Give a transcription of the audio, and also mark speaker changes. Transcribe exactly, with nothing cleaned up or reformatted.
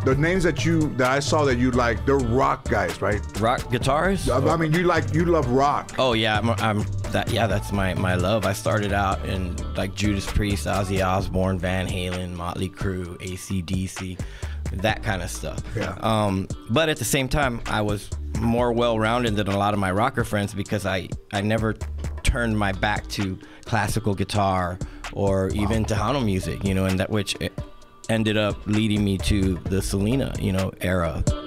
Speaker 1: the names that you that I saw that you like, they're rock guys, right?
Speaker 2: Rock guitars?
Speaker 1: I, I mean, you like you love rock.
Speaker 2: Oh yeah, I'm, I'm that. Yeah, that's my my love. I started out in like Judas Priest, Ozzy Osbourne, Van Halen, Motley Crue, A C D C, that kind of stuff.
Speaker 1: Yeah.
Speaker 2: Um, but at the same time, I was more well-rounded than a lot of my rocker friends because I I never turned my back to classical guitar or even Tejano music, you know, and that which ended up leading me to the Selena, you know, era.